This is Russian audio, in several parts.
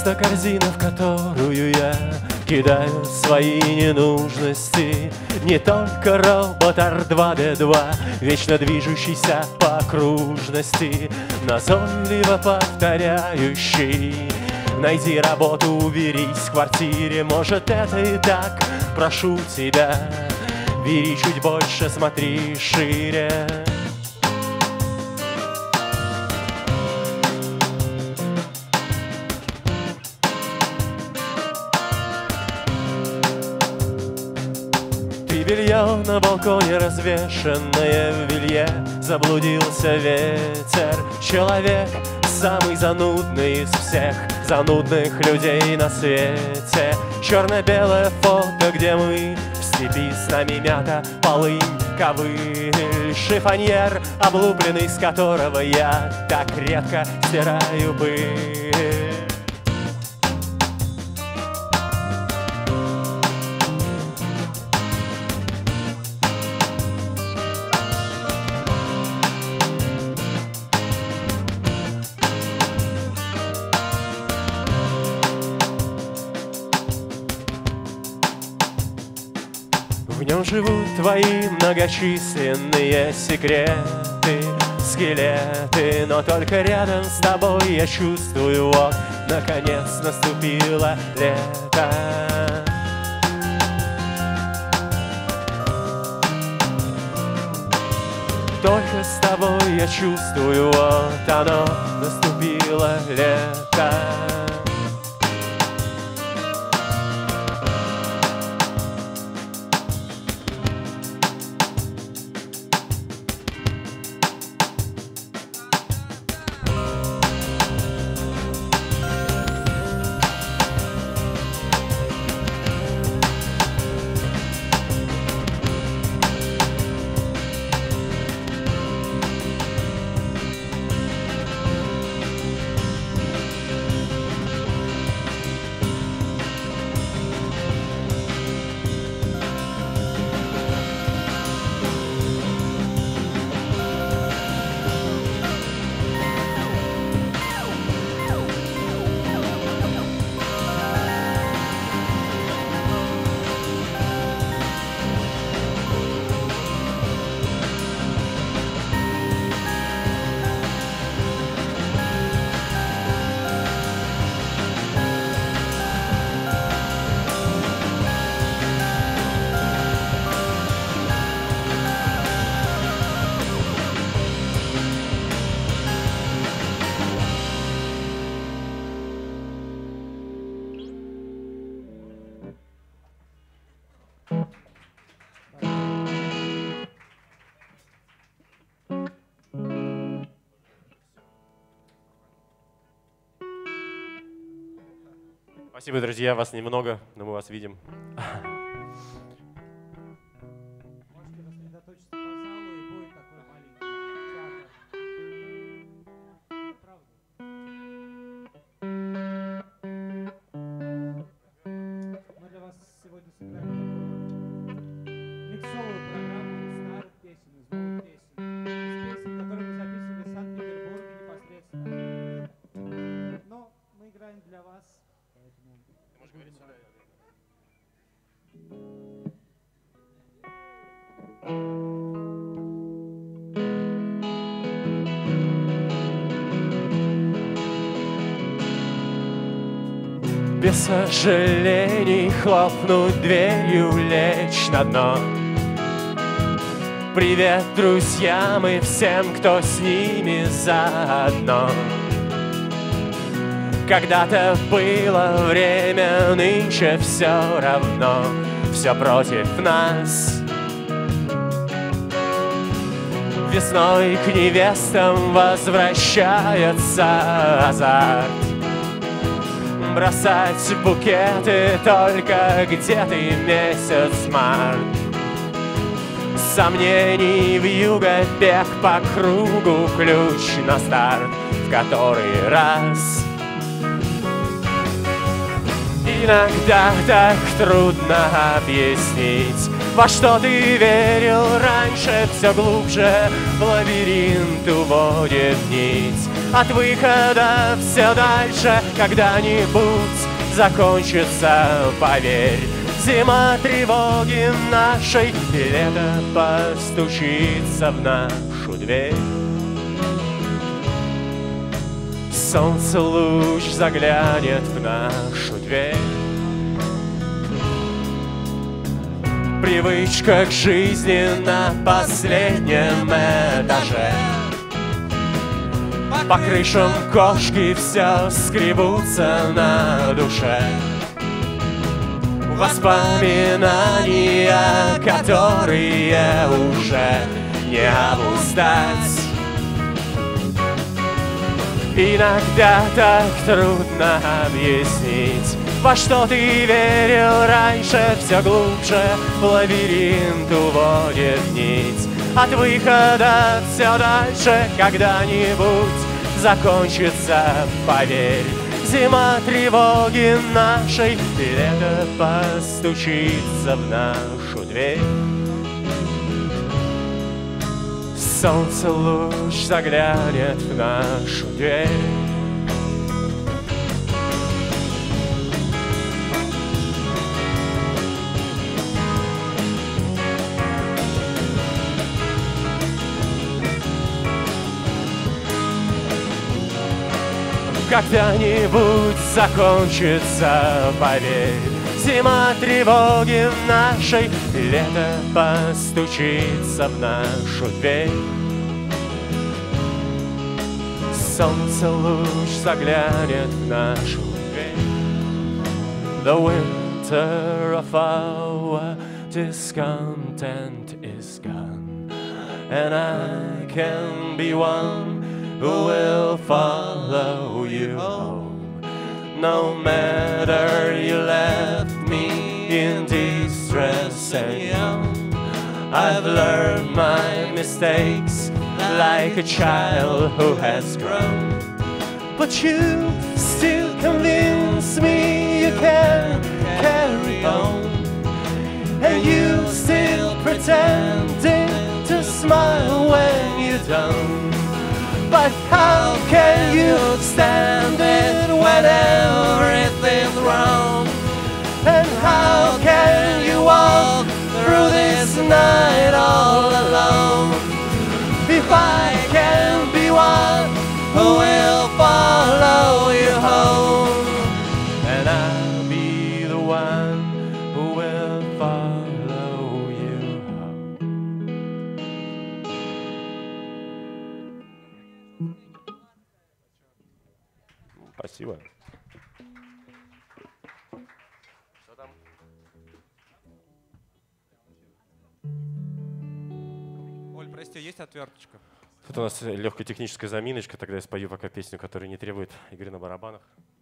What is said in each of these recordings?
Просто корзина, в которую я кидаю свои ненужности. Не только робот R2-D2, вечно движущийся по окружности, назойливо повторяющий: найди работу, уберись в квартире. Может, это и так, прошу тебя, бери чуть больше, смотри шире. Белье на балконе развешенное в белье, заблудился ветер. Человек самый занудный из всех занудных людей на свете. Черно-белое фото, где мы в степи, с нами мята, полынь, ковыль, шифоньер, облупленный, с которого я так редко стираю пыль. В нем живут твои многочисленные секреты, скелеты, но только рядом с тобой я чувствую, вот, наконец наступило лето. Только с тобой я чувствую, вот оно, наступило лето. Спасибо, друзья, вас немного, но мы вас видим. Можете рассредоточиться по залу, и будет такой маленький театр. Правда? Мы для вас сегодня сыграем миксовую программу из старых песен, из новых песен. Из песен, которые мы записывали в Санкт-Петербурге непосредственно. Но мы играем для вас. Без сожалений хлопнуть дверью, лечь на дно. Привет друзьям и всем, кто с ними заодно. Когда-то было время, нынче все равно, все против нас. Весной к невестам возвращается азарт. Бросать букеты только где-то месяц март. Сомнений вьюга, бег по кругу, ключ на старт в который раз. Иногда так трудно объяснить, во что ты верил раньше, все глубже в лабиринт уводит нить. От выхода все дальше, когда-нибудь закончится, поверь. Зима тревоги нашей, и лето постучится в нашу дверь. Солнце луч заглянет в нашу дверь. Привычка к жизни на последнем этаже. По крышам кошки все скребутся на душе. Воспоминания, которые уже не обуздать. Иногда так трудно объяснить, во что ты верил раньше, все глубже в лабиринт уводит нить. От выхода все дальше, когда-нибудь закончится, поверь. Зима тревоги нашей, и лето постучится в нашу дверь. Солнце луч заглянет в нашу дверь. Когда-нибудь закончится, поверь. Зима тревоги нашей, лето постучится в нашу дверь. Солнце луч заглянет в нашу дверь. The winter of our discontent is gone, and I can be one who will follow you home. No matter you left me in distress and young, I've learned my mistakes like a child who has grown. But you still convince me you can carry on, and you still pretending to smile when you don't. But how can you stand it when everything's wrong? And how can you walk through this night all alone? If I can be one who will follow you home, and I'll be the one who will follow you home. Спасибо. Оль, прости, есть отверточка? Тут у нас легкая техническая заминочка, тогда я спою пока песню, которая не требует игры на барабанах.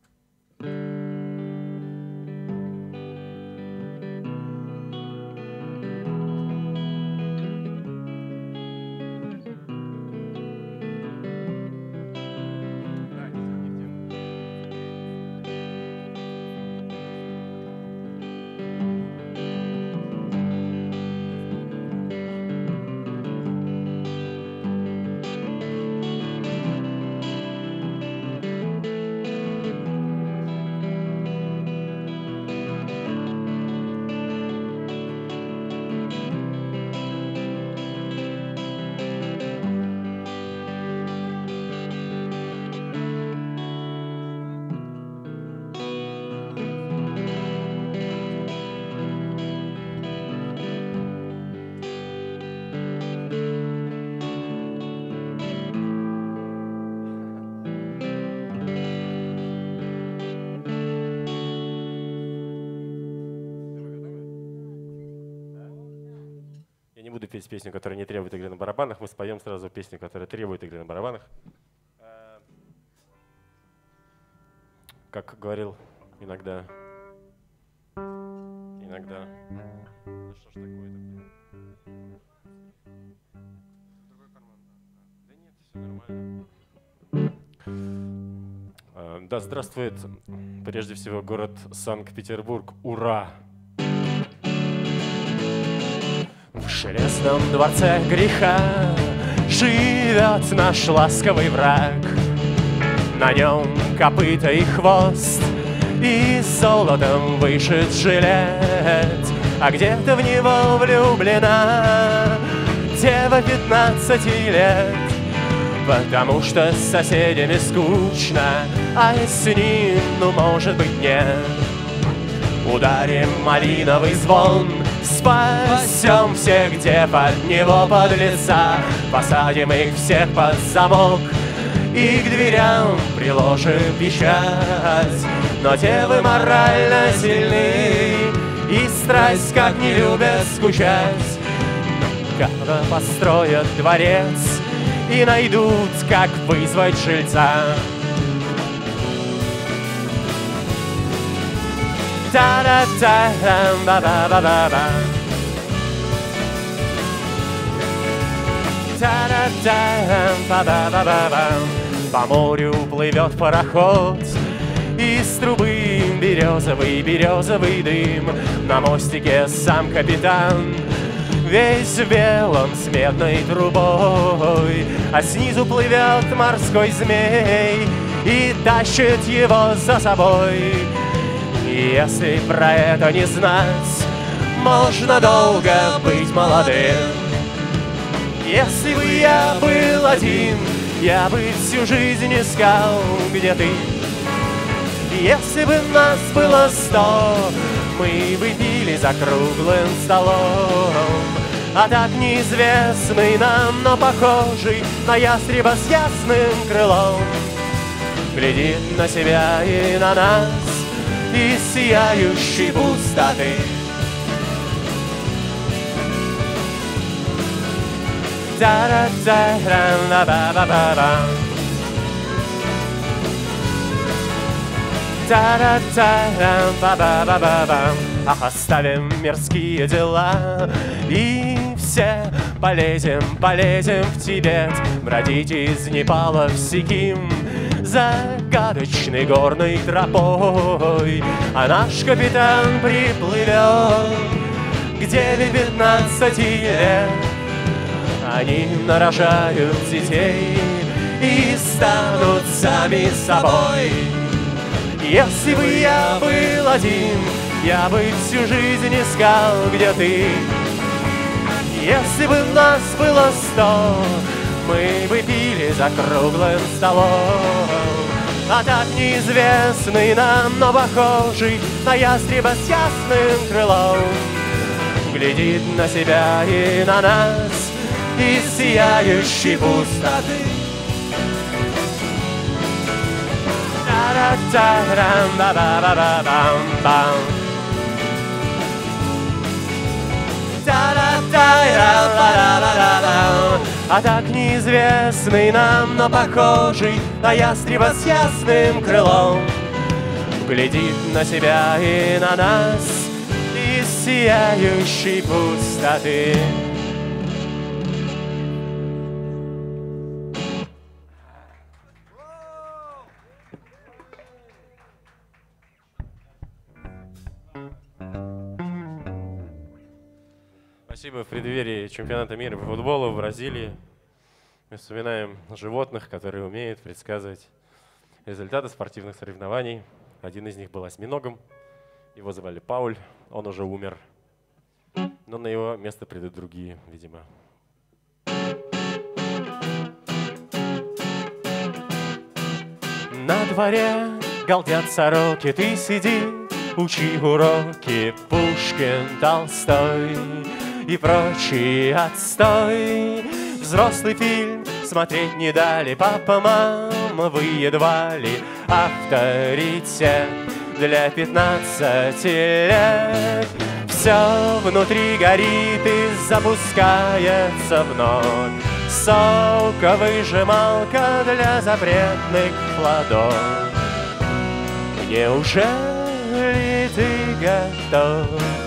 Я не буду петь песню, которая не требует игры на барабанах. Мы споем сразу песню, которая требует игры на барабанах. Как говорил иногда... Да что ж такое-то? Да нет, все нормально. Да здравствует прежде всего город Санкт-Петербург. Ура! В железном дворце греха живет наш ласковый враг. На нем копыта и хвост, и золотом вышит жилет. А где-то в него влюблена дева 15 лет. Потому что с соседями скучно, а с ним, ну, может быть, нет. Ударим малиновый звон, спасем всех дев от него подлеца. Посадим их всех под замок и к дверям приложим печать. Но девы морально сильны и страсть как не любят скучать. Когда построят дворец и найдут, как вызвать жильца. Та-да-та-да-ба-ба-ба-ба. Та-да-та-ба-ба-ба-ба. По морю плывет пароход, из трубы березовый дым. На мостике сам капитан, весь в белом с медной трубой, а снизу плывет морской змей и тащит его за собой. И если про это не знать, можно долго быть молодым. Если бы я был один, я бы всю жизнь искал, где ты. Если бы нас было 100, мы бы пили за круглым столом. А так неизвестный нам, но похожий на ястреба с ясным крылом, глядит на себя и на нас из сияющей пустоты. Та-да-та-ра-ба-ба-ба-ба. Та-да-та-ра-ба-ба-ба-ба. Ах, оставим мирские дела и все полезем в Тибет, бродить из Непала в Сиким загадочной горной тропой. А наш капитан приплывет к деве 15 лет. Они нарожают детей и станут сами собой. Если бы я был один, я бы всю жизнь искал, где ты. Если бы нас было 100, мы бы пили за круглым столом. А так неизвестный нам, но похожий на ястреба с ясным крылом, глядит на себя и на нас из сияющей пустоты. Та-да-та-рам-ба-ба-ба-бам-бам. А так неизвестный нам, но похожий на ястреба с ясным крылом, глядит на себя и на нас из сияющей пустоты. Спасибо. В преддверии чемпионата мира по футболу в Бразилии мы вспоминаем животных, которые умеют предсказывать результаты спортивных соревнований. Один из них был осьминогом. Его звали Пауль. Он уже умер. Но на его место придут другие, видимо. На дворе галдят сороки, ты сиди, учи уроки, Пушкин, Толстой и прочий отстой. Взрослый фильм смотреть не дали, папа, мама, вы едва ли авторитет для 15 лет. Все внутри горит и запускается вновь соковыжималка для запретных плодов. Неужели ты готов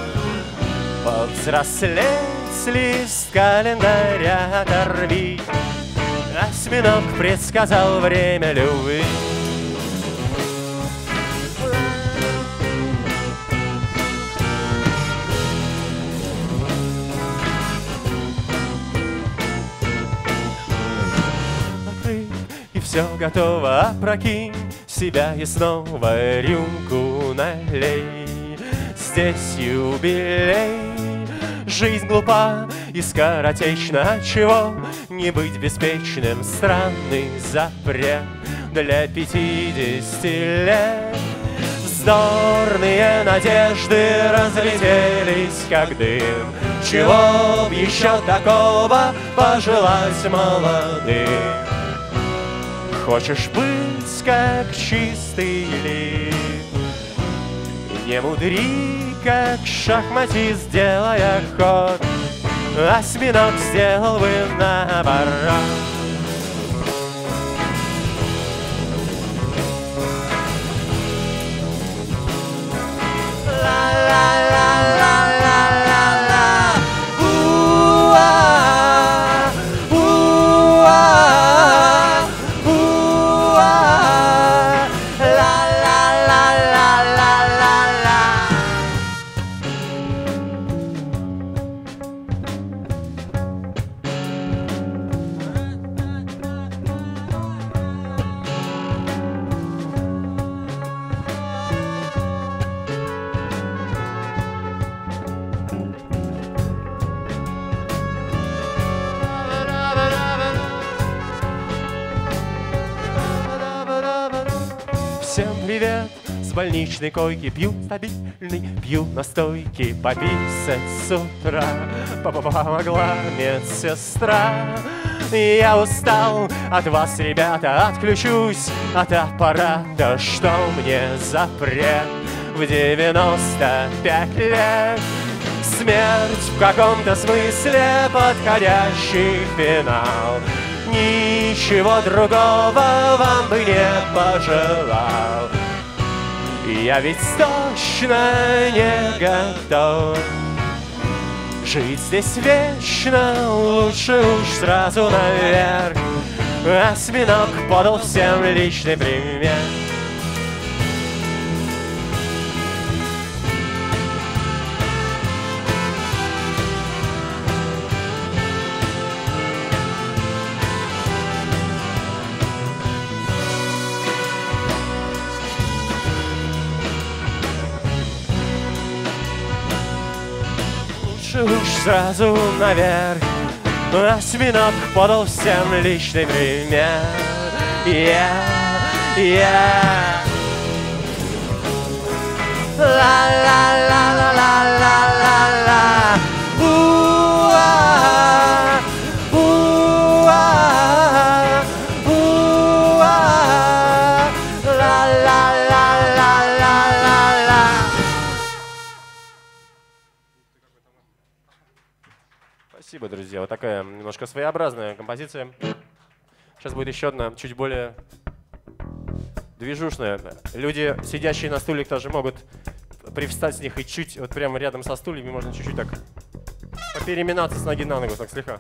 повзрослеть с лист календаря оторви? Осьминог предсказал время любви. Все готово, опрокинь себя и снова рюмку налей. Здесь юбилей, жизнь глупа и скоротечна, чего не быть беспечным, странный запрет для 50 лет. Вздорные надежды разлетелись, как дым. Чего б еще такого пожелать молодым? Хочешь быть как чистый лист, не мудри, как шахматист, делая ход, осьминог сделал бы наоборот. Всем привет, с больничной койки пью стабильный, пью настойки, пописать с утра помогла медсестра. Я устал от вас, ребята, отключусь от аппарата, что мне запрет в 95 лет. Смерть в каком-то смысле подходящий финал. Ничего другого вам бы не пожелал. Я ведь точно не готов жить здесь вечно, лучше уж сразу наверх. Осьминог подал всем личный пример. Уж сразу наверх. Осьминог подал всем личный пример. Ла-ла-ла-ла-ла-ла-ла-ла. Спасибо, друзья. Вот такая немножко своеобразная композиция. Сейчас будет еще одна, чуть более движушная. Люди, сидящие на стульях, тоже могут привстать с них и чуть, вот прямо рядом со стульями, можно чуть-чуть так попереминаться с ноги на ногу, так слегка.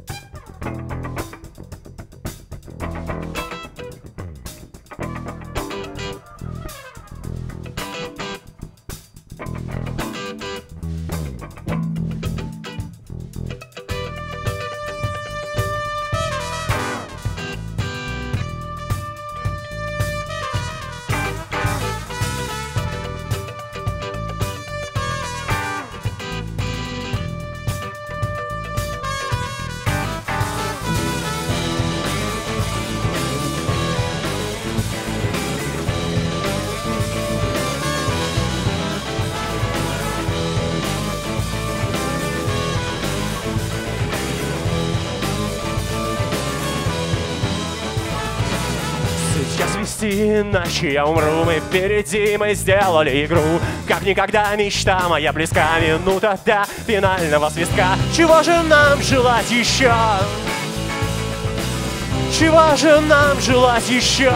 Иначе я умру, мы впереди, мы сделали игру. Как никогда мечта моя близка, минута до финального свистка. Чего же нам желать еще? Чего же нам желать еще?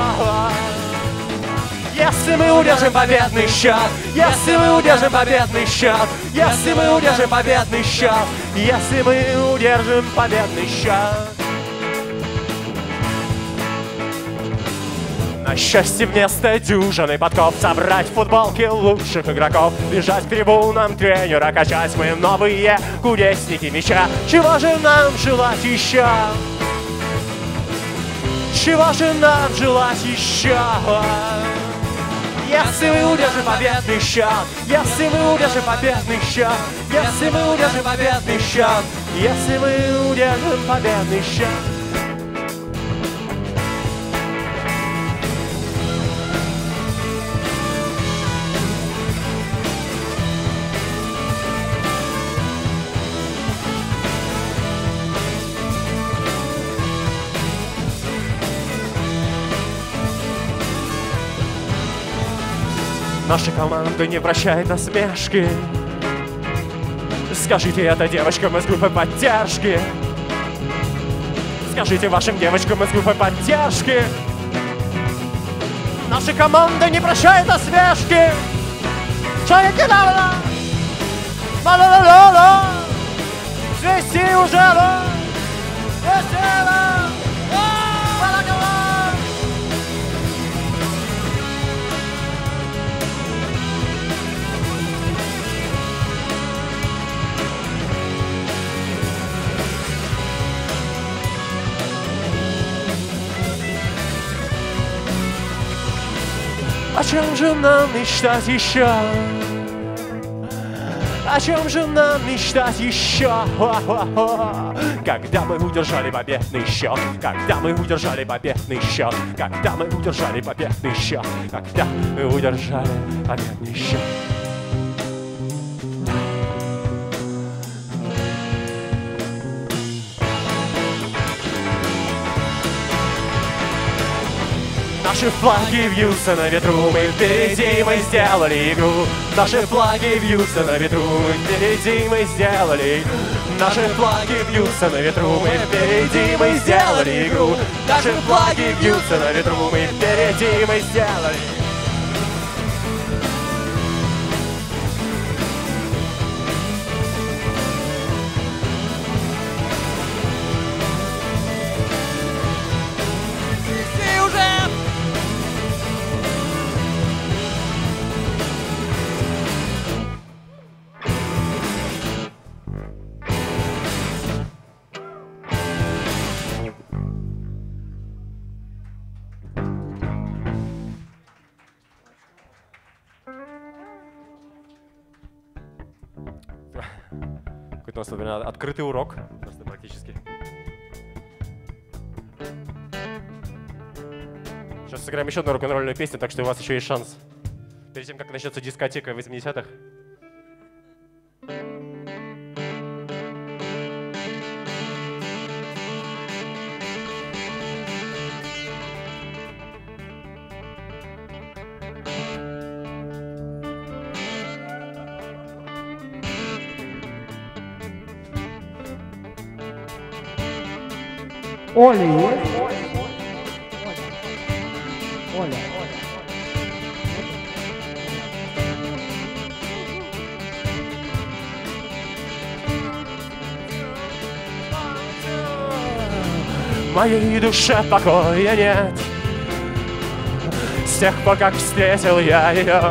Если мы удержим победный счет, если мы удержим победный счет, если мы удержим победный счет, если мы удержим победный счет. На счастье вместо дюжины подков собрать футболки лучших игроков, бежать к трибунам тренера, качать мы новые кудесники мяча. Чего же нам желать еще? чего же нам желать еще? Если мы удержим победный счет, если мы удержим победный счет, если мы удержим победный счет, если мы удержим победный счет. Наша команда не прощает насмешки. Скажите это девочкам из группы поддержки. Скажите вашим девочкам из группы поддержки. Наша команда не прощает насмешки. Человеки, да-да-да! Да-да-да-да-да! Свести уже, да! Свести, да! О чем же нам мечтать еще? О чем же нам мечтать еще? Когда мы удержали победный счет, когда мы удержали победный счет, когда мы удержали победный счет, когда мы удержали победный счет. Наши флаги вьются на ветру, мы впереди, мы сделали игру. Наши флаги вьются на ветру, мы впереди, мы сделали. Наши флаги вьются на ветру, мы впереди, мы сделали игру. Наши флаги вьются на ветру, мы впереди, мы сделали. Какой-то у нас, например, открытый урок, просто практически. Сейчас сыграем еще одну рок-н-ролльную песню, так что у вас еще есть шанс. Перед тем, как начнется дискотека в 80-х. Оля есть? Оля. Моей душе покоя нет с тех пор, как встретил я ее.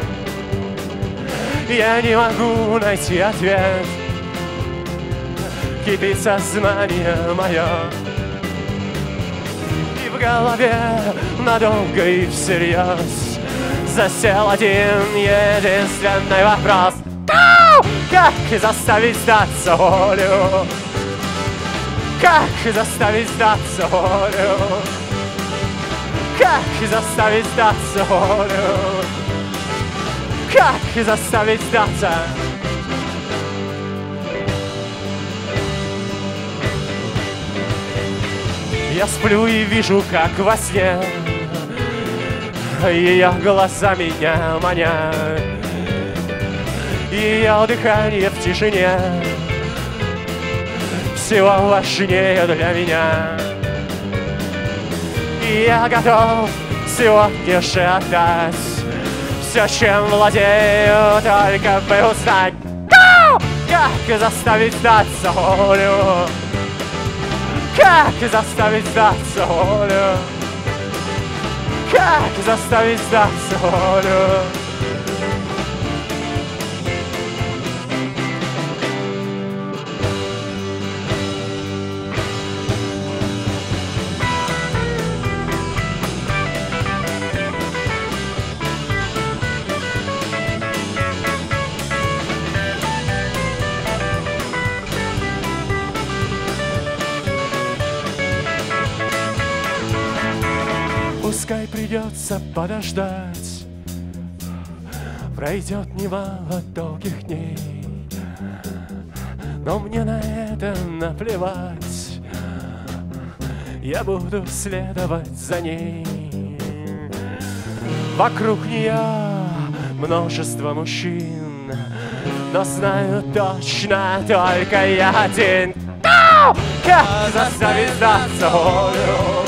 Я не могу найти ответ. Кипит сознание мое, и в голове надолго и всерьез засел один единственный вопрос. Как заставить сдаться волю? Как заставить сдаться волю? Как заставить сдаться волю? Как заставить сдаться? Я сплю и вижу, как во сне ее глаза меня манят, ее дыхание в тишине всего важнее для меня. И я готов сегодня же отдать все, чем владею, только бы узнать, как заставить сдаться волю. Как заставить сдаться волю? Как заставить сдаться волю? Пускай придется подождать, пройдет немало долгих дней, но мне на это наплевать. Я буду следовать за ней. Вокруг нее множество мужчин, но знаю точно только я один. Как заставить сдаться волю?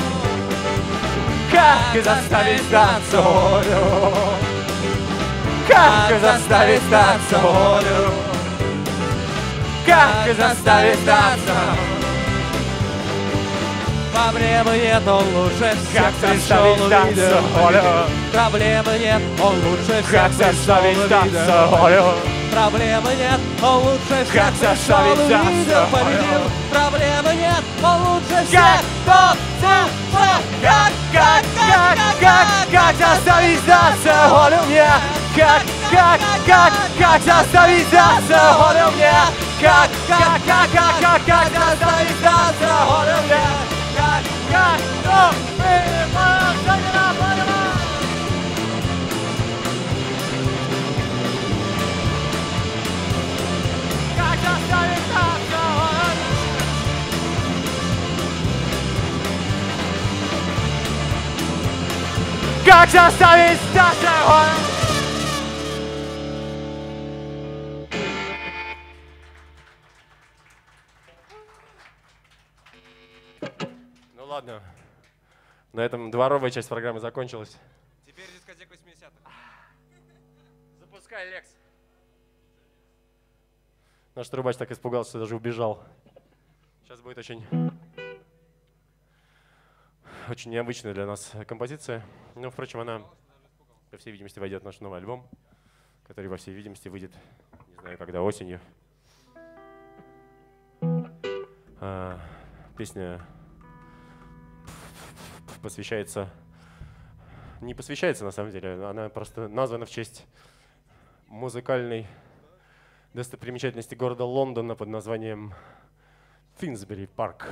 Как заставить сдаться волю? Как заставить сдаться волю? Как заставить сдаться? Проблемы нет, он лучше всех Как пришел заставить сдаться волю? Проблемы нет, он лучше всех Как заставить сдаться волю? Проблемы нет, он лучше всех Как заставить пришел, сдаться увидел, волю? победил. Проблемы нет, он лучше всех. Как заставить сдаться волю мне? Как заставить сдаться волю мне? Как заставить сдаться волю мне? Как заставить сдаться волю? Ну ладно, на этом дворовая часть программы закончилась. Теперь дискотека 80-х. Запускай, Лекс. Наш трубач так испугался, что даже убежал. Сейчас будет очень необычная для нас композиция. Но, впрочем, она, по всей видимости, войдет в наш новый альбом, который, во всей видимости, выйдет, не знаю, когда, осенью. Песня посвящается... Не посвящается, на самом деле, она просто названа в честь музыкальной достопримечательности города Лондона под названием Финсбери парк.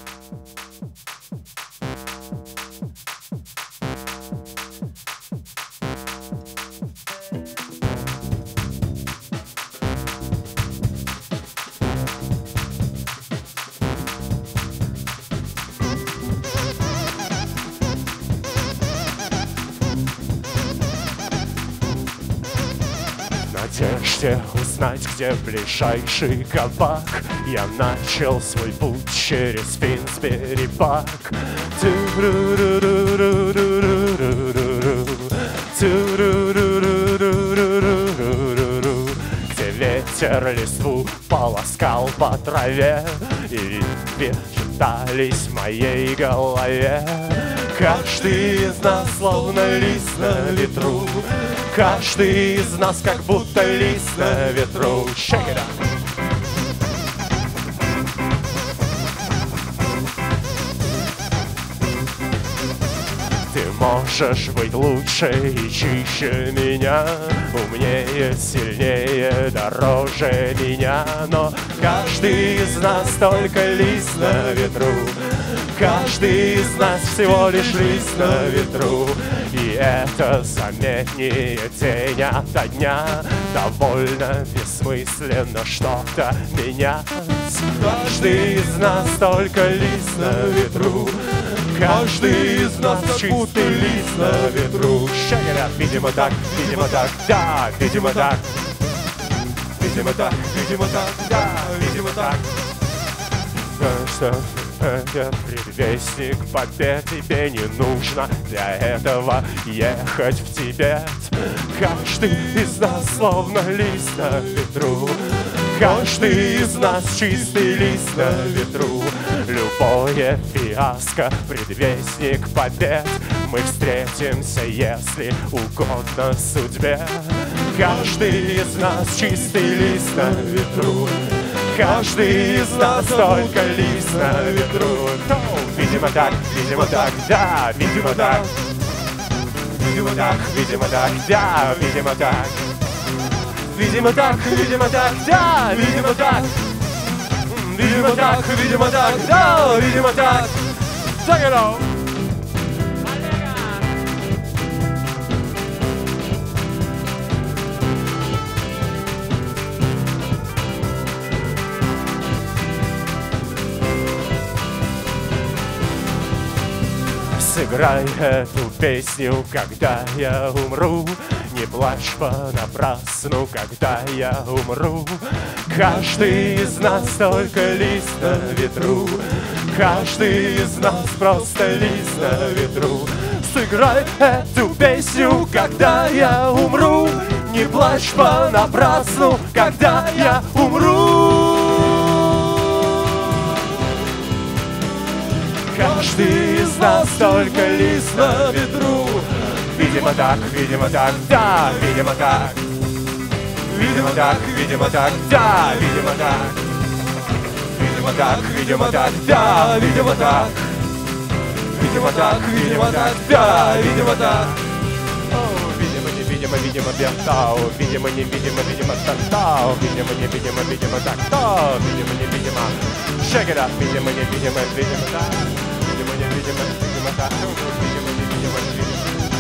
надежде узнать, где ближайший кабак, я начал свой путь через Финсбери парк. Где ветер листву полоскал по траве, и ветви читались в моей голове. Каждый из нас словно лист на ветру, каждый из нас как будто лист на ветру. Shake it up. Ты можешь быть лучше и чище меня, умнее, сильнее, дороже меня, но каждый из нас только лист на ветру. Каждый из нас всего лишь лист на ветру, и это заметнее день ото дня. Довольно бессмысленно что-то менять. Каждый из нас только лист на ветру. Каждый из нас чистый лист на ветру. Видимо так, да, видимо так. Видимо так, да, видимо так. Что это предвестник побед, тебе не нужно для этого ехать в Тибет. Каждый из нас словно лист на ветру. Каждый из нас чистый лист на ветру. Любое фиаско — предвестник побед. Мы встретимся, если угодно судьбе. Каждый из нас чистый лист на ветру. Каждый из нас только лист на ветру. Видимо так, да, видимо так. Видимо так, да, видимо так. Видимо так, да, видимо так. Видимо так, да, видимо так. Так это. Сыграй эту песню, когда я умру. Не плачь понапрасну, когда я умру. Каждый из нас только лист на ветру. Каждый из нас просто лист на ветру. Сыграй эту песню, когда я умру. Не плачь понапрасну, когда я умру. Каждый из нас только лист на ветру. Видимо так, да, видимо так. Видимо так, да, видимо так. Видимо так, да, видимо так. Видимо так, да, видимо так. Видимо, бертау, видимо, невидимо, видимо, тактау, видимо, невидимо, видимо, тактау, видимо, невидимо. Check it out, видимо, невидимо, видимо, так. Видимо, невидимо, видимо, так. Видимо, невидимо, видимо.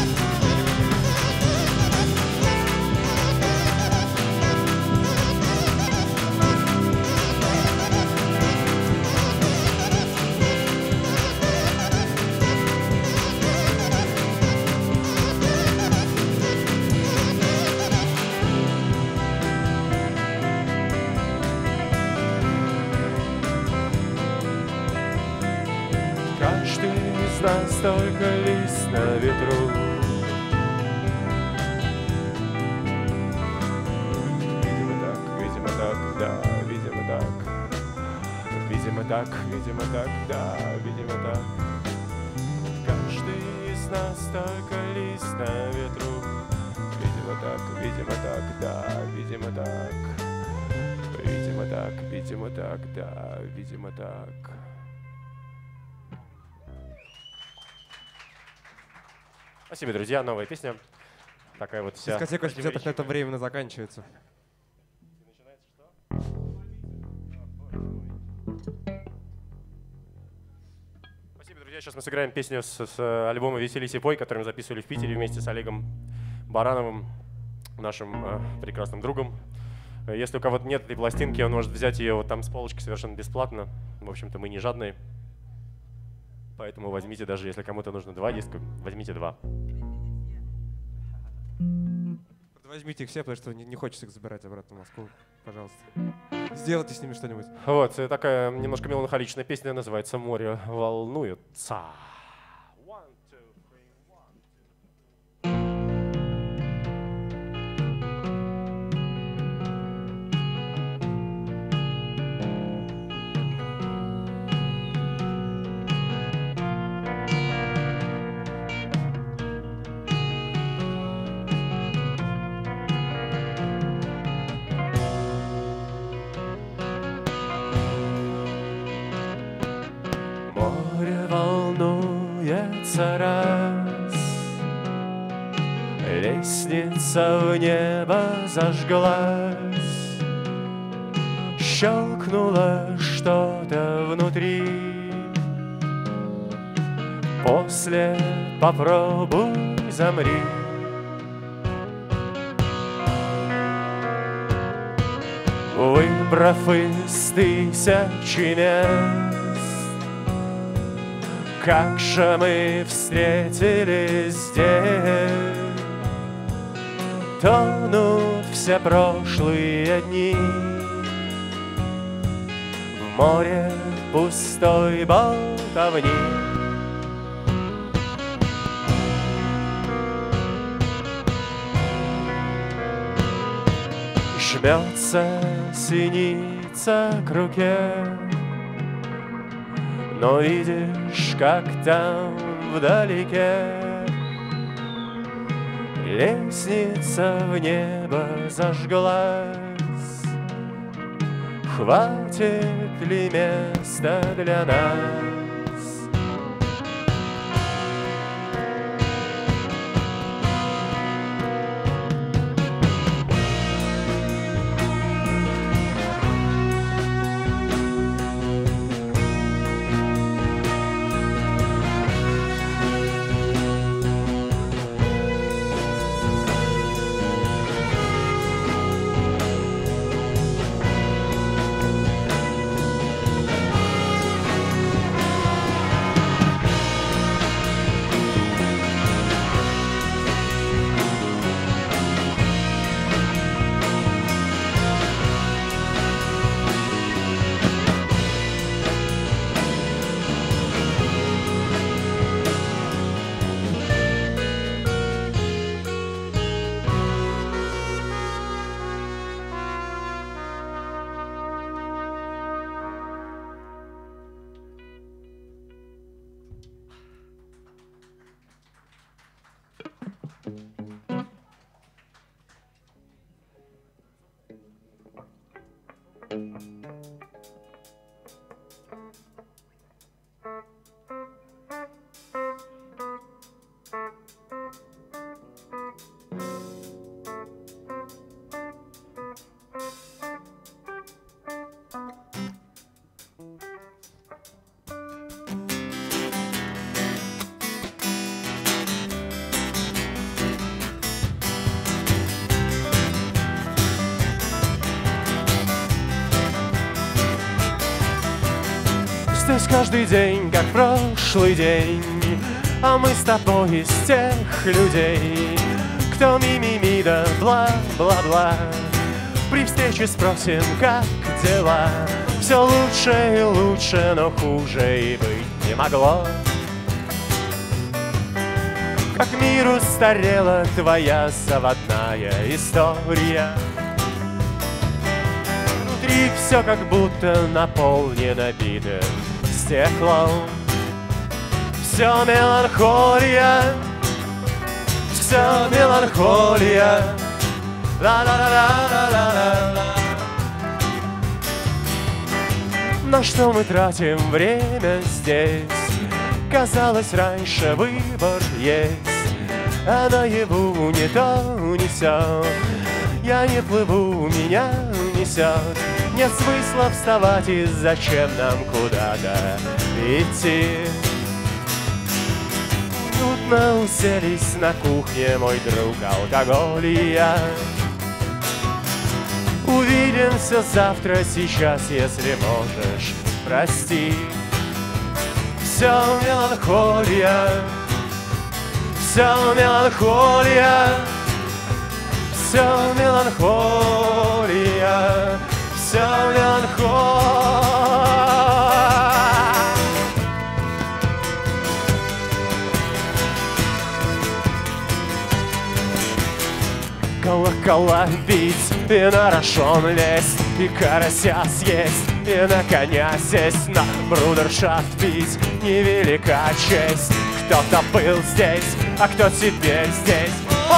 Каждый из нас только лист на ветру. Видимо так, да, видимо так. Видимо так, да, видимо так. Каждый из нас только лист на ветру. Видимо так, да, видимо так. Видимо так, да, видимо так. Спасибо, друзья. Новая песня. Такая вот вся. Дискотека 80-х на этом временно заканчивается. Спасибо, друзья. Сейчас мы сыграем песню с альбома «Веселись и пой», который мы записывали в Питере вместе с Олегом Барановым, нашим прекрасным другом. Если у кого-то нет этой пластинки, он может взять ее вот там с полочки совершенно бесплатно. В общем-то, мы не жадные. Поэтому возьмите, даже если кому-то нужно 2 диска, возьмите 2. Возьмите их все, потому что не хочется их забирать обратно в Москву. Пожалуйста. Сделайте с ними что-нибудь. Вот, такая немножко меланхоличная песня, называется «Море волнуется». Море волнуется раз, лестница в небо зажглась, щелкнуло что-то внутри. После попробуй замри. Выбрав из тысячи мест, как же мы встретились здесь. Тонут все прошлые дни в море пустой болтовни. Жмется синица к руке, но видишь, как там вдалеке лестница в небо зажглась. Хватит ли места для нас? Здесь каждый день, как прошлый день, а мы с тобой из тех людей, кто ми-ми-ми да бла-бла-бла. При встрече спросим, как дела. Все лучше и лучше, но хуже и быть не могло. Как мир устарела твоя заводная история. Внутри все как будто наполнено битым стеклом. Все меланхолия, все меланхолия. Ла-ла-ла-ла-ла-ла-ла. На что мы тратим время здесь? Казалось, раньше выбор есть, а наяву не то, не сё. Я не плыву, меня несет. Нет смысла вставать, и зачем нам куда-то идти? Уютно уселись на кухне, мой друг, алкоголь и я. Увидимся завтра, сейчас, если можешь, прости. Все меланхолия, все меланхолия, все меланхолия, все меланхолия. Колокола бить, и на рожон лезть, и карася съесть, и на коня сесть, на брудершафт пить. Невелика честь, кто-то был здесь, а кто теперь здесь.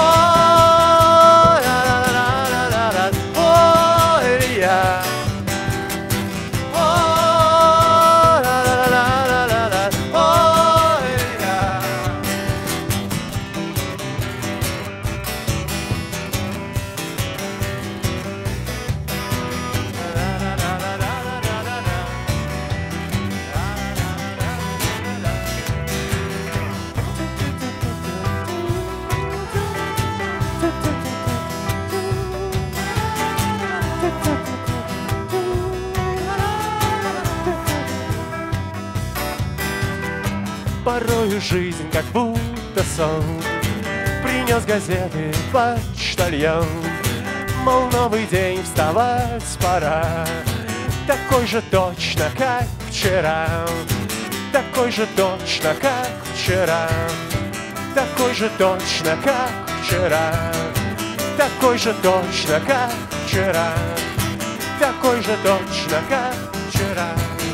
Порою жизнь как будто сон, принес газеты почтальон. Мол, новый день, вставать пора, такой же точно, как вчера, такой же точно, как вчера, такой же точно, как вчера, такой же точно, как вчера, такой же точно, как вчера.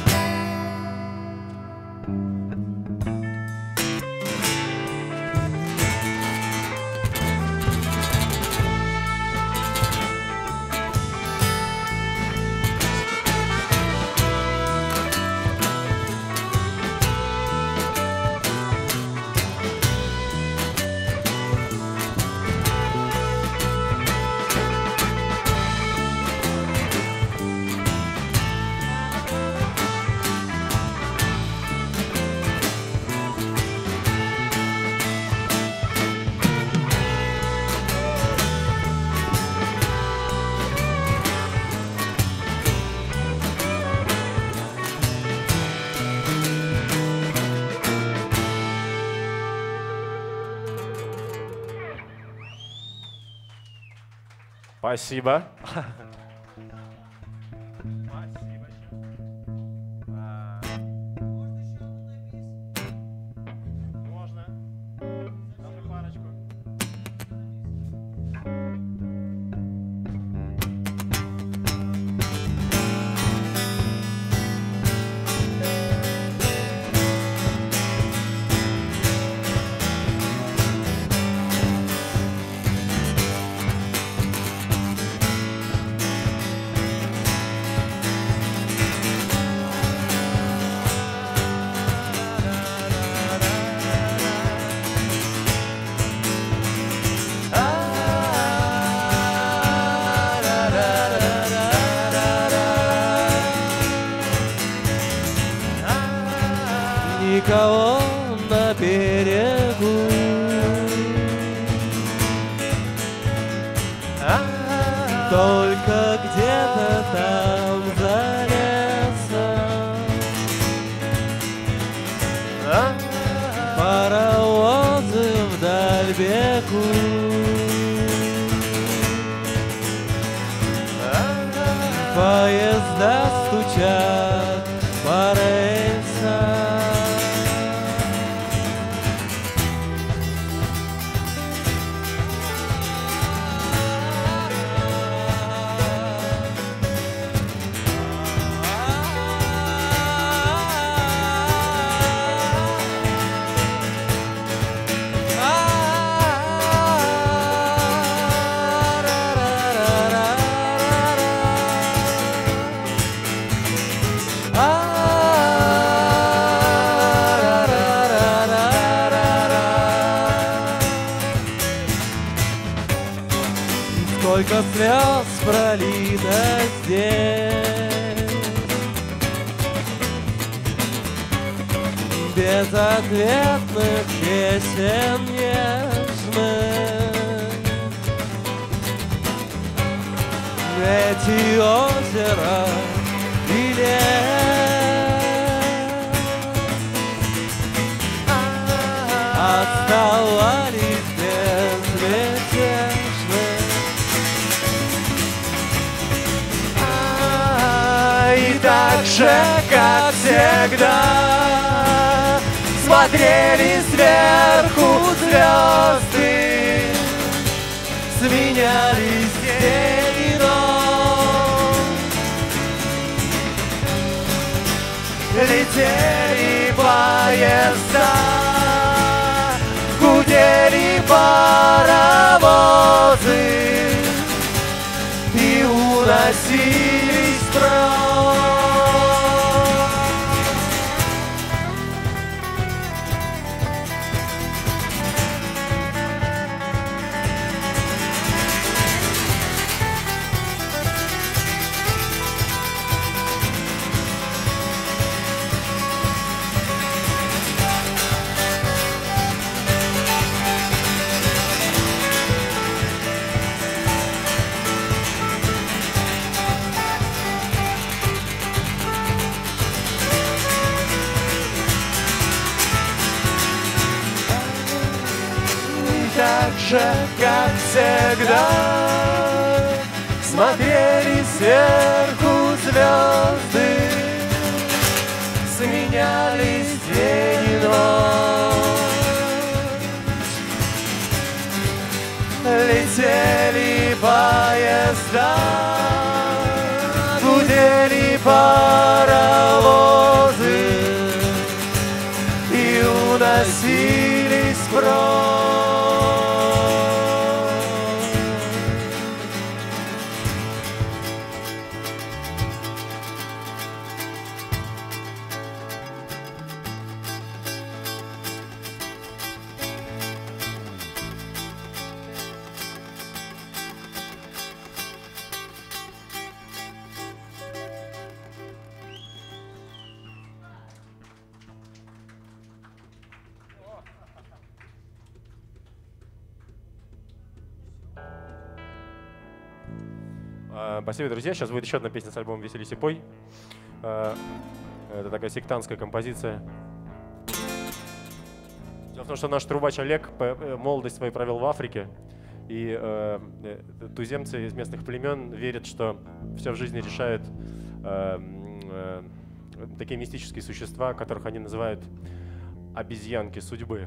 Спасибо. Можно. Даже парочку. Только где-то там за лесом паровозы вдаль бегут, поезда стучат по рельсам. Сколько слез пролито здесь, безответных песен нежных. Эти озера и лес оставались безмятежны. И так же, как всегда, смотрели сверху звезды, сменялись день и ночь, летели поезда, гудели паровозы и уносились прочь. Так же, как всегда, смотрели сверху звезды, сменялись день и ночь, летели поезда, гудели паровозы и уносились прочь. Спасибо, друзья. Сейчас будет еще одна песня с альбома «Веселись и пой». Это такая сектантская композиция. Дело в том, что наш трубач Олег молодость свою провел в Африке. И туземцы из местных племен верят, что все в жизни решают такие мистические существа, которых они называют обезьянки судьбы.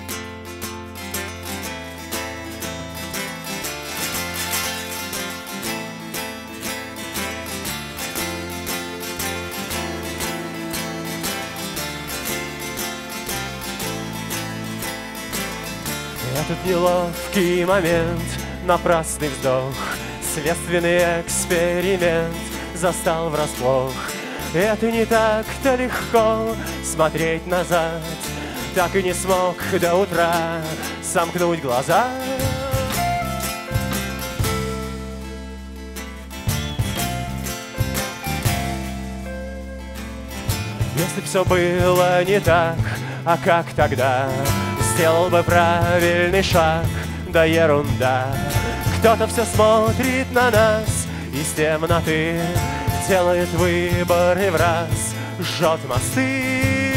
Этот неловкий момент, напрасный вздох, следственный эксперимент застал врасплох. Это не так-то легко смотреть назад, так и не смог до утра сомкнуть глаза. Если б все было не так, а как тогда? Сделал бы правильный шаг, да ерунда. Кто-то все смотрит на нас из темноты делает выбор и в раз жжет мосты.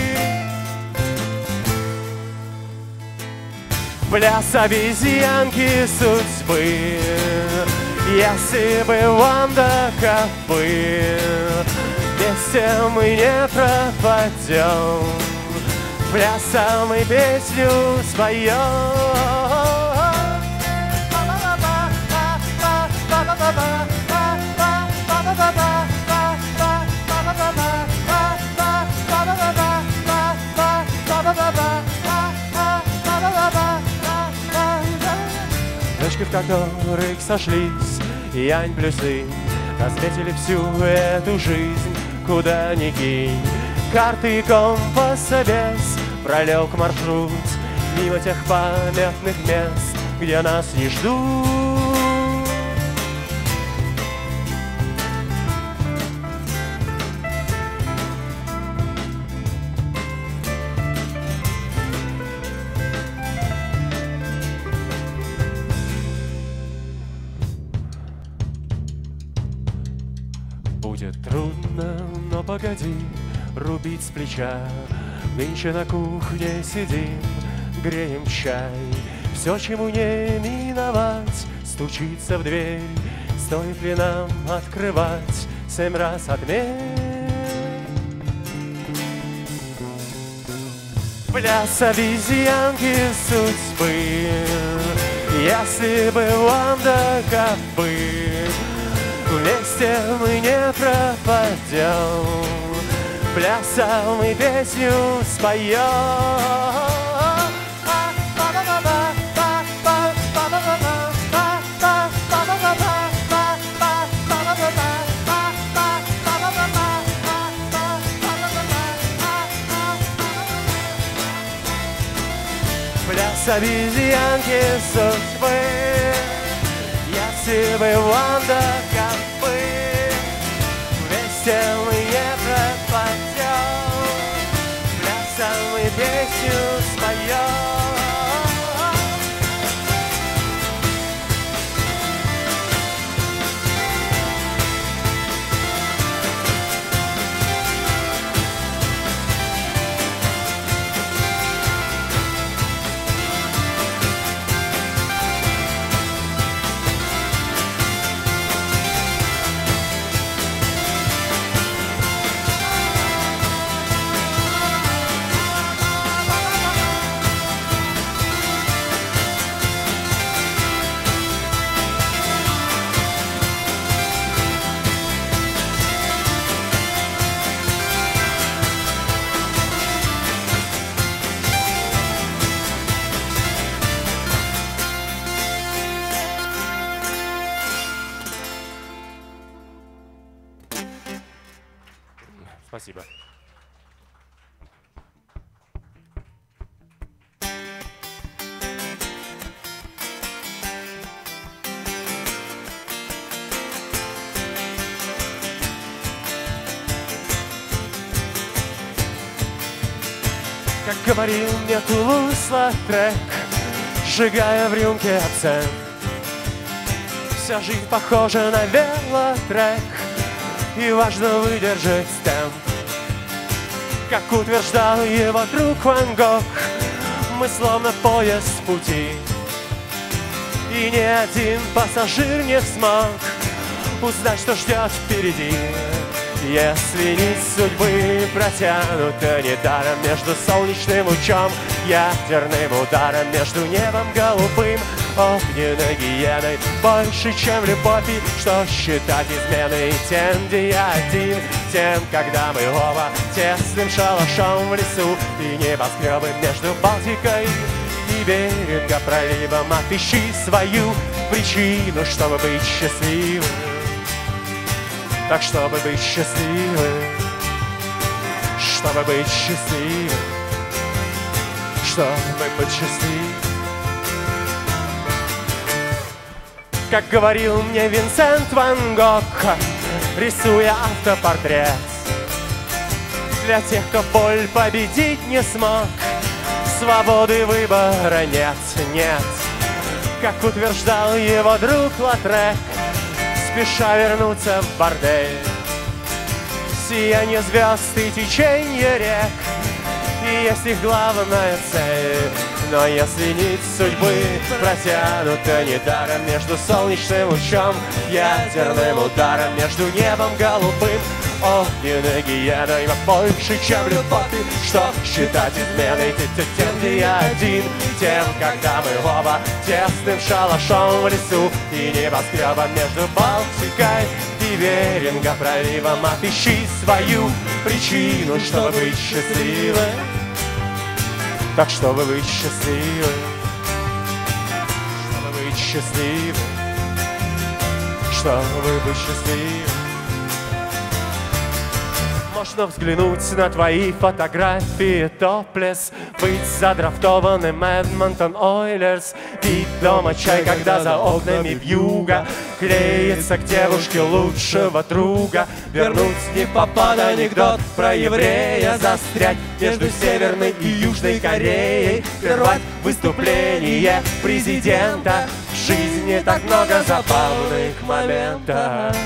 Пляс обезьянки судьбы, если бы вам до копы, вместе мы не пропадем, плясом и песню споем. Точки, в которых сошлись янь плюс инь, разметили всю эту жизнь, куда ни кинь. Карты и компаса без пролег маршрут мимо тех памятных мест, где нас не ждут. Будет трудно, но погоди рубить с плеча. Нынче на кухне сидим, греем чай. Все, чему не миновать, стучится в дверь. Стоит ли нам открывать 7 раз отмерь? Пляс обезьянки судьбы, если бы вам до копы, вместе мы не пропадем, плясом и песню споем. Пляс обезьянки судьбы, если бы вам до копы, вместе мы не пропадем, плясом и песню споем. Спасибо. Как говорил мне Тулус-Лаутрек, сжигая в рюмке абсент, вся жизнь похожа на велотрек, и важно выдержать темп. Как утверждал его друг Ван Гог, мы словно поезд в пути, и ни один пассажир не смог узнать, что ждет впереди. Если нить судьбы протянута недаром между солнечным лучом, ядерным ударом, между небом голубым, огненной гиеной, больше, чем любовь, и что считать изменой тем, где я один, тем, когда мы оба тесным шалашом в лесу, и небоскребы между Балтикой и Беринга проливом. Отыщи свою причину, чтобы быть счастливым. Так чтобы быть счастливым, чтобы быть счастливым, чтобы быть счастливым. Как говорил мне Винсент Ван Гог, рисуя автопортрет, для тех, кто боль победить не смог, свободы выбора нет, нет. Как утверждал его друг Лаутрек, спеша вернуться в бордель. Сияние звезд и течение рек, и есть их главная цель. Но если нить судьбы протянута недаром между солнечным лучом, ядерным ударом, между небом голубым, огненной гиеной больше, чем любовь, что считать изменой тем, где я один, тем, когда мы оба тесным шалашом в лесу и небоскребом между Балтикой и Беринга проливом. Отыщи свою причину, чтобы быть счастливым. Так чтобы быть счастливым, чтобы быть счастливым, чтобы быть счастливым. Можно взглянуть на твои фотографии топлес, быть задрафтованным Эдмонтон Ойлерс, пить дома чай, когда за окнами вьюга, клеится к девушке лучшего друга, вернуть не попад анекдот про еврея, застрять между Северной и Южной Кореей, прервать выступление президента. В жизни так много забавных моментов.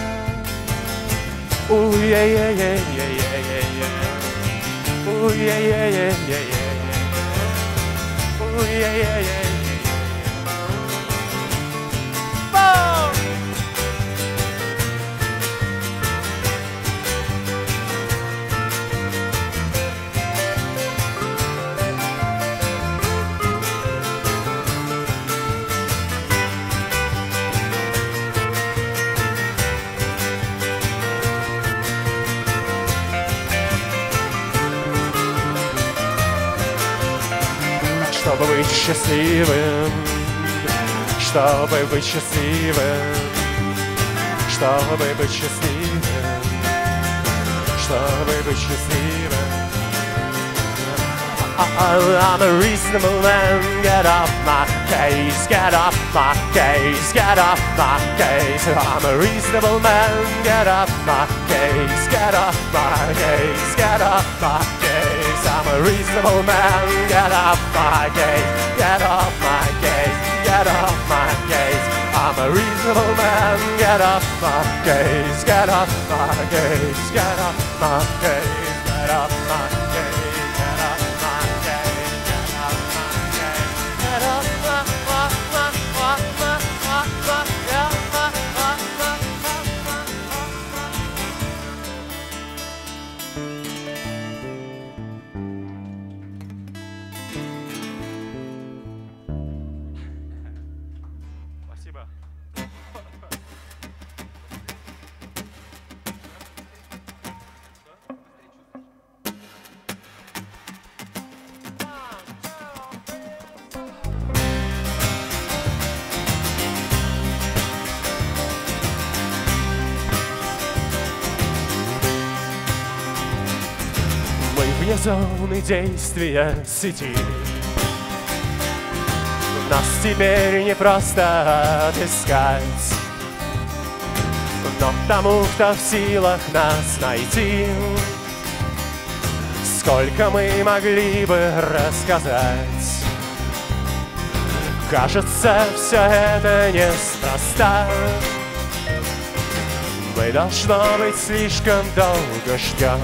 Чтобы быть счастливым, чтобы быть счастливым, чтобы быть счастливым, чтобы быть счастливым. I'm a reasonable man, get off my case, get off my case, get off my case. I'm a reasonable man, get off my case, get off my case, get off my case. I'm a reasonable man, get off my case, get off my case, get off my case. I'm a reasonable man, get off my case, get off my case, get off my case, get off my case. Спасибо. Мы вне зоны действия сети. Нас теперь не просто отыскать, но тому, кто в силах нас найти, сколько мы могли бы рассказать. Кажется, все это неспроста. Мы, должно быть, слишком долго ждем.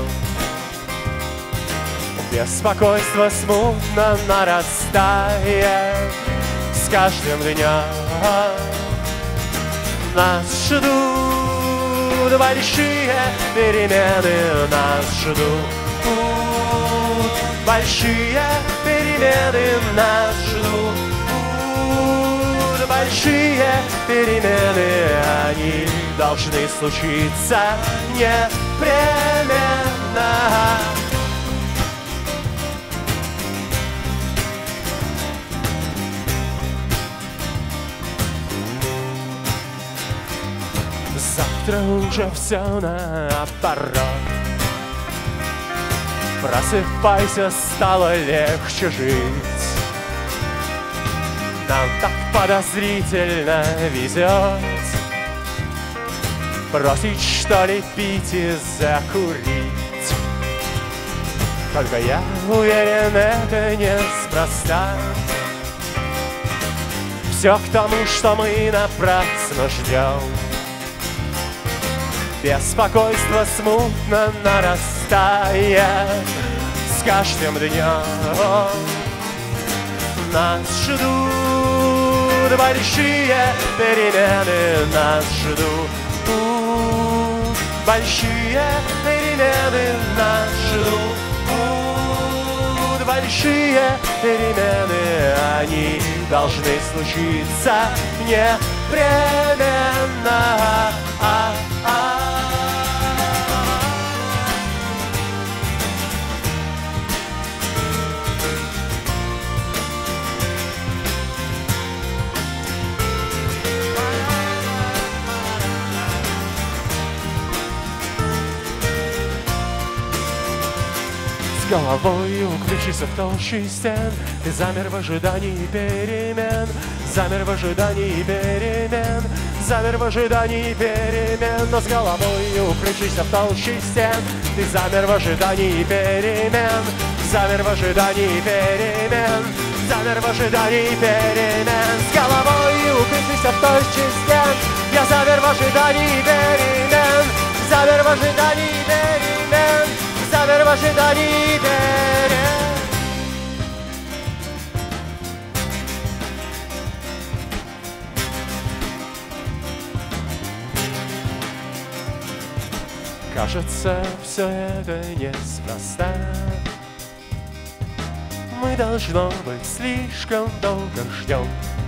Беспокойство смутно нарастает с каждым днем. Нас ждут большие перемены, нас ждут большие перемены, нас ждут большие перемены. Они должны случиться непременно. Завтра уже все наоборот. Просыпайся, стало легче жить. Нам так подозрительно везет. Бросить, что ли, пить и закурить. Только я уверен, это неспроста. Все к тому, что мы напрасно ждем. Беспокойство смутно нарастает с каждым днем. Нас ждут большие перемены, нас ждут большие перемены, нас ждут большие перемены. Они должны случиться непременно. С головой уключился в толщу стен, ты замер в ожидании перемен, замер в ожидании перемен, замер в ожидании перемен. Но с головой уключился в толщу стен, ты замер в ожидании перемен, замер в ожидании перемен, замер в ожидании перемен. С головой уключился в толщу стен, я замер в ожидании перемен, замер в ожидании перемен, замер в ожидании перемен. Кажется, все это неспроста. Мы, должно быть, слишком долго ждем.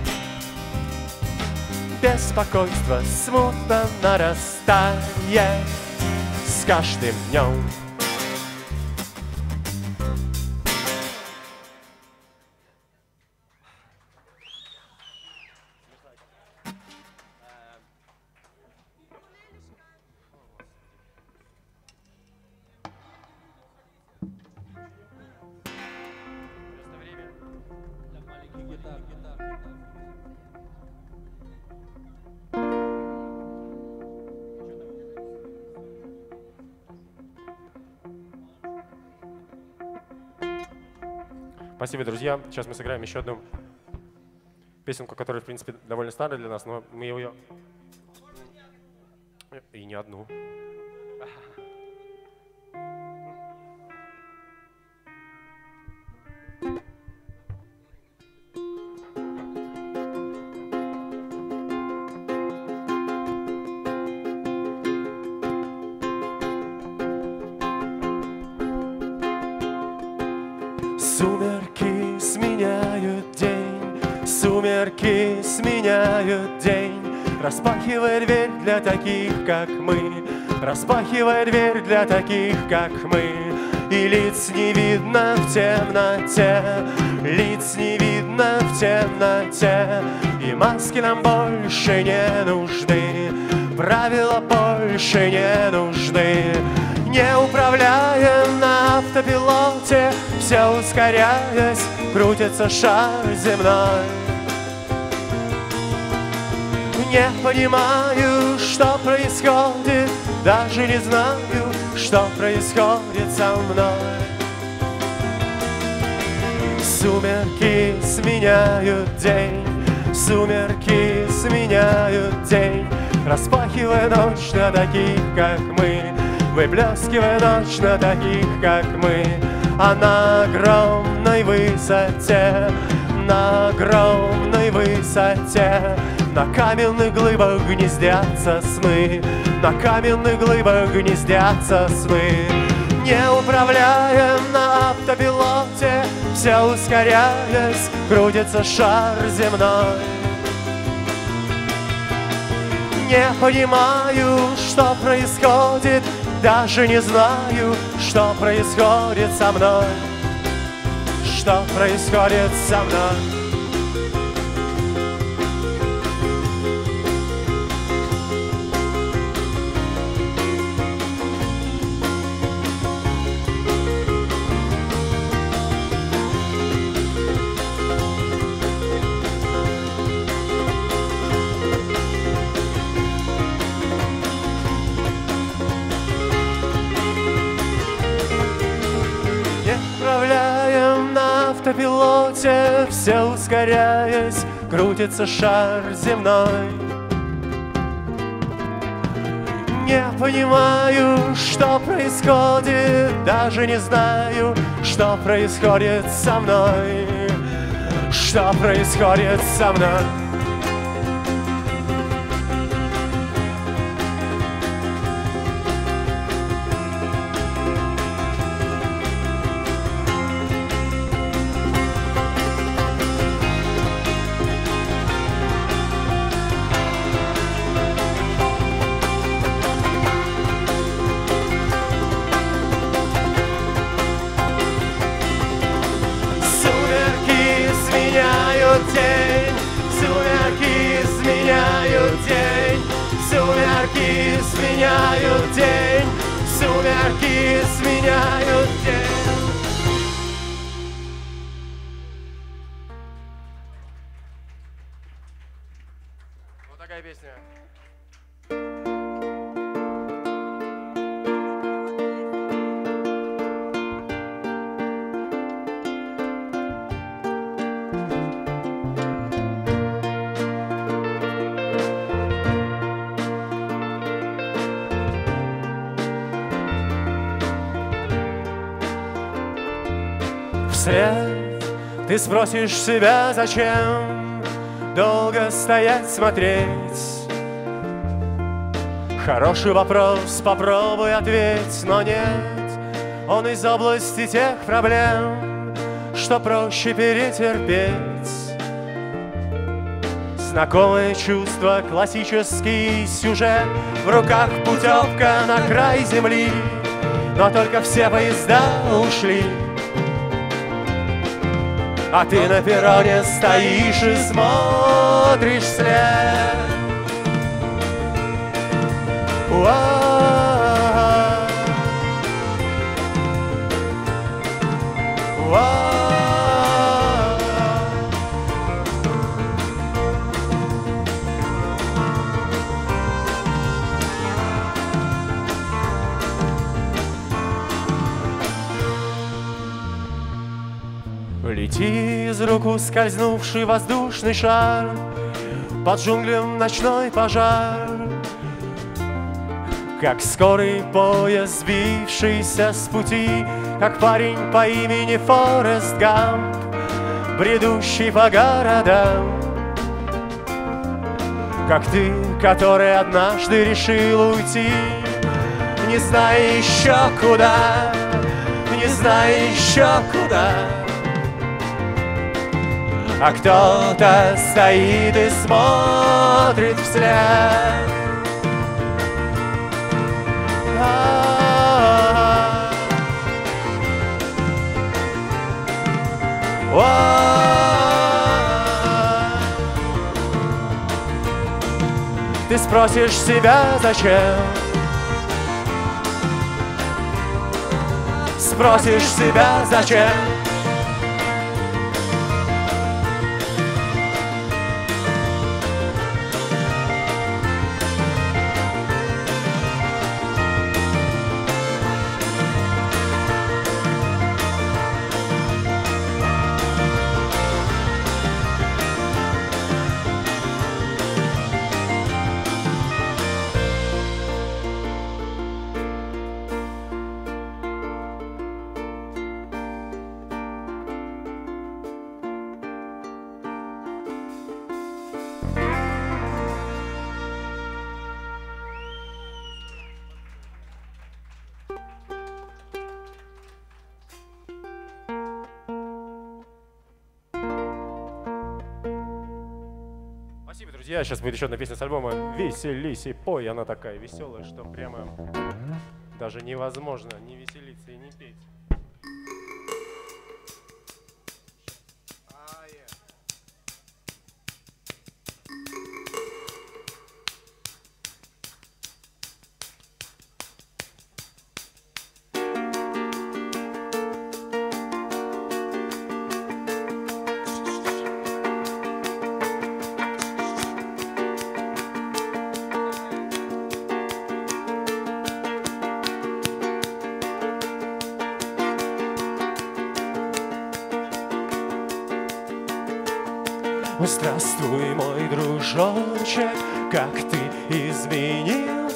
Беспокойство смутно нарастает с каждым днем. Спасибо, друзья. Сейчас мы сыграем еще одну песенку, которая, в принципе, довольно старая для нас, но мы ее... И не одну. Сумерки сменяют день, сумерки сменяют день. Распахивай дверь для таких, как мы, распахивай дверь для таких, как мы. И лиц не видно в темноте, лиц не видно в темноте. И маски нам больше не нужны, правила больше не нужны. Не управляем на автопилоте, все ускоряясь, крутится шар земной. Не понимаю, что происходит, даже не знаю, что происходит со мной. Сумерки сменяют день, сумерки сменяют день. Распахивая ночь на таких, как мы, выплескивая ночь на таких, как мы. А на огромной высоте, на огромной высоте, на каменных глыбах гнездятся сны, на каменных глыбах гнездятся сны. Не управляем на автопилоте, все ускоряясь, крутится шар земной. Не понимаю, что происходит, даже не знаю, что происходит со мной, что происходит со мной. Автопилоте, все ускоряясь, крутится шар земной. Не понимаю, что происходит, даже не знаю, что происходит со мной, что происходит со мной. Сумерки сменяют день, сумерки сменяют день. Вот такая песня. Вслед ты спросишь себя, зачем долго стоять, смотреть. Хороший вопрос, попробуй ответь, но нет, он из области тех проблем, что проще перетерпеть. Знакомое чувство, классический сюжет, в руках путевка на край земли, но только все поезда ушли. А ты на перроне стоишь и смотришь вслед. Лети из рук ускользнувший воздушный шар, под джунглям ночной пожар, как скорый поезд, сбившийся с пути, как парень по имени Форест Гамп, бредущий по городам, как ты, который однажды решил уйти, не зная еще куда, не зная еще куда. А кто-то стоит и смотрит вслед. Ты спросишь себя, зачем? Спросишь себя, зачем? Спасибо, друзья. Сейчас будет еще одна песня с альбома «Веселись и пой». Она такая веселая, что прямо даже невозможно не веселиться и не петь. Здравствуй, мой дружочек, как ты изменился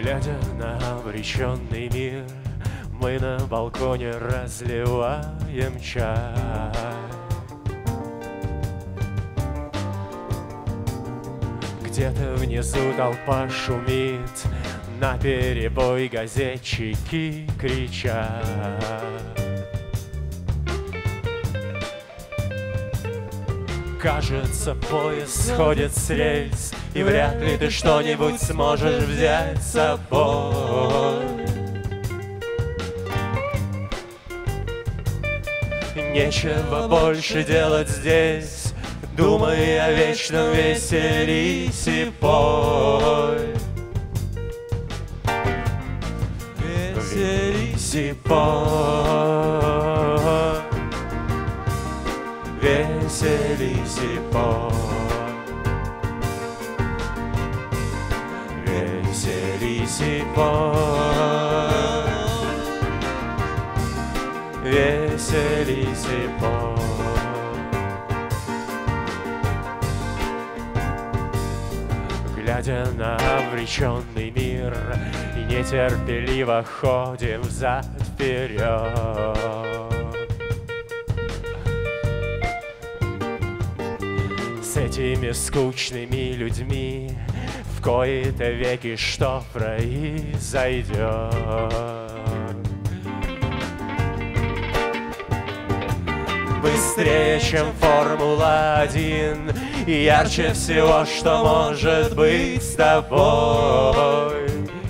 Глядя на обреченный мир, мы на балконе разливаем чай. Где-то внизу толпа шумит, наперебой газетчики кричат. Кажется, поезд сходит с рельс, и вряд ли ты что-нибудь сможешь взять с собой. Нечего больше делать здесь, думай о вечном, веселись и пой. Веселись и пой. Веселись и пой. Веселись и пой. Веселись и пой. Глядя на обреченный мир, и нетерпеливо ходим взад-вперед. С этими скучными людьми в кои-то веки что произойдет? Быстрее, чем Формула-1, и ярче всего, что может быть с тобой.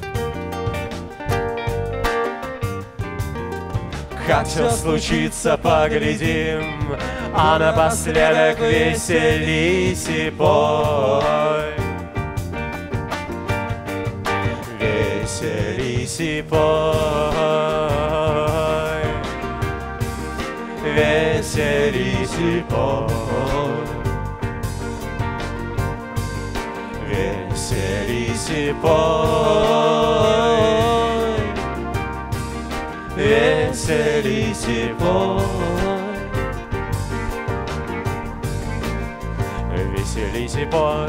Как все случится, поглядим, а напоследок веселись и пой. Веселись и пой. Веселись и пой. Веселись и пой. Веселись и пой. Веселись и пой.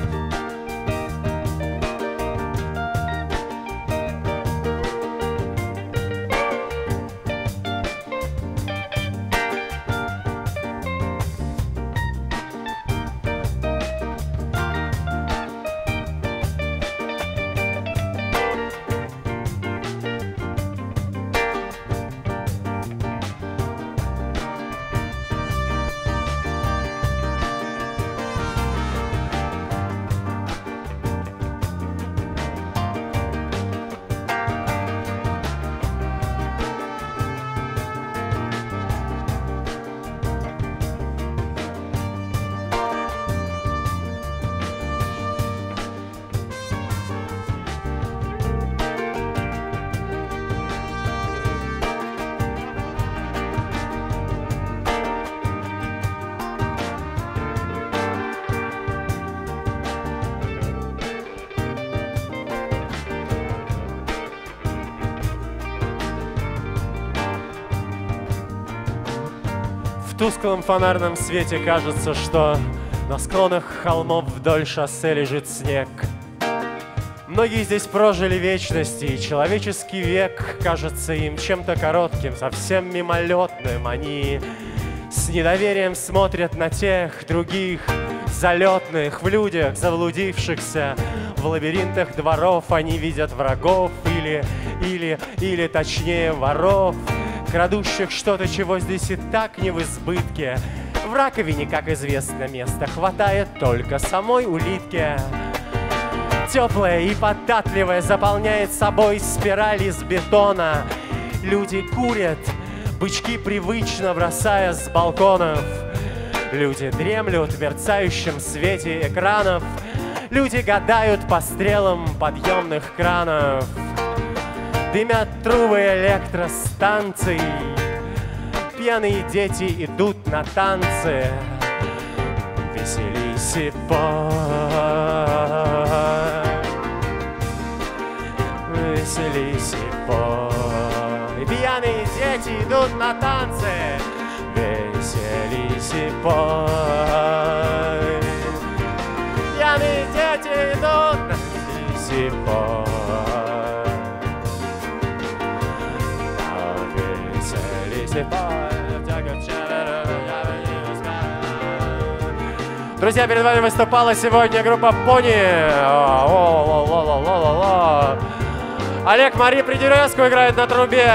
В тусклом фонарном свете кажется, что на склонах холмов вдоль шоссе лежит снег. Многие здесь прожили вечности, и человеческий век кажется им чем-то коротким, совсем мимолетным. Они с недоверием смотрят на тех других залетных в людях, заблудившихся в лабиринтах дворов. Они видят врагов или точнее воров, крадущих что-то, чего здесь и так не в избытке. В раковине, как известно, места хватает только самой улитке. Теплая и податливая заполняет собой спираль из бетона. Люди курят, бычки привычно бросая с балконов. Люди дремлют в мерцающем свете экранов. Люди гадают по стрелам подъемных кранов. Дымят трубы электростанций. Пьяные дети идут на танцы. Веселись и пой. Веселись и пой. Пьяные дети идут на танцы. Веселись и пой. Пьяные дети идут на веселись и пой. Друзья, перед вами выступала сегодня группа Пони. Олег Мари Придеревску играет на трубе.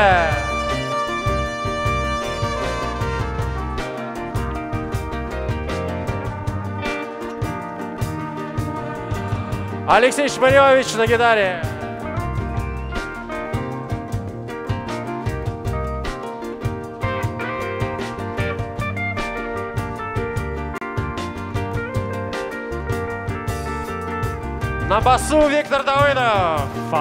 Алексей Шмаревич на гитаре. На басу Виктор Давыдов.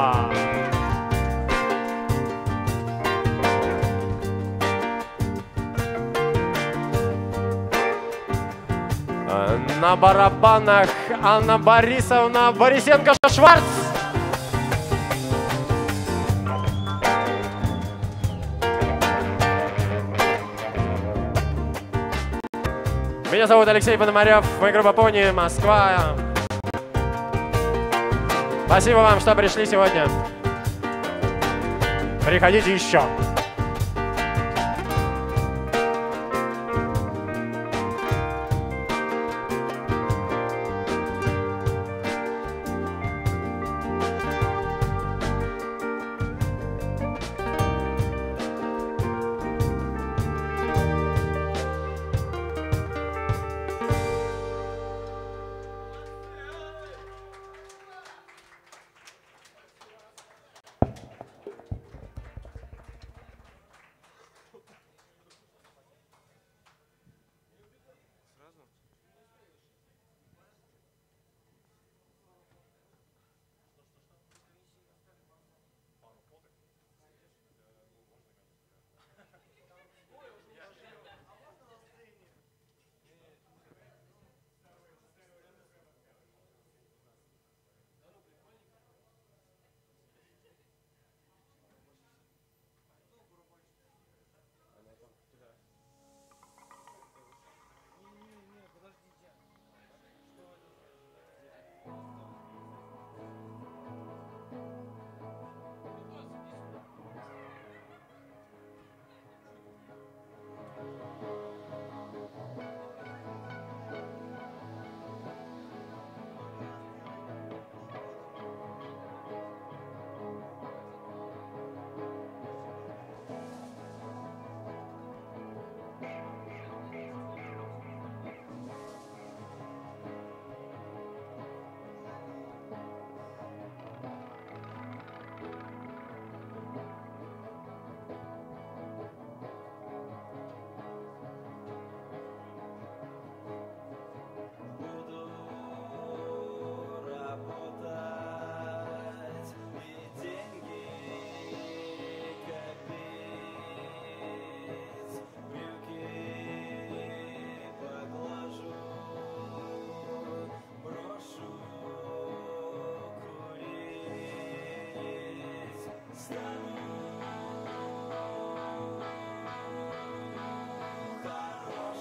На барабанах Анна Борисовна Борисенко-Шварц. Меня зовут Алексей Пономарев, мы группа Пони, Москва. Спасибо вам, что пришли сегодня. Приходите еще.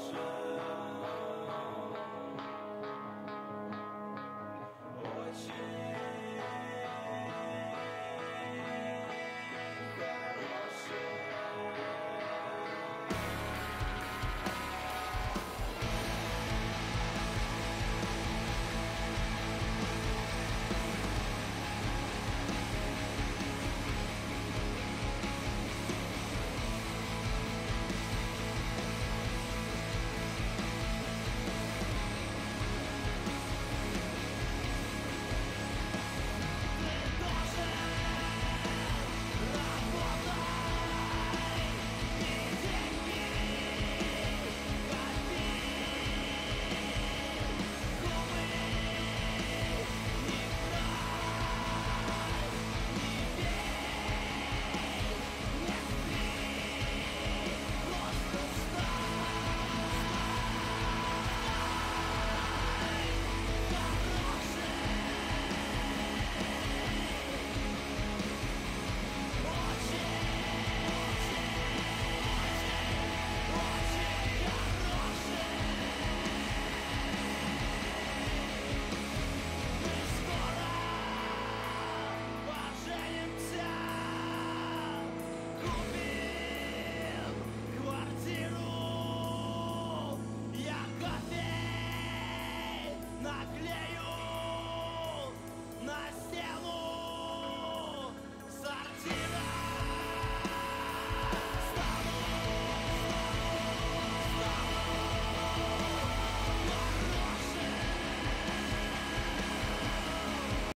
Очень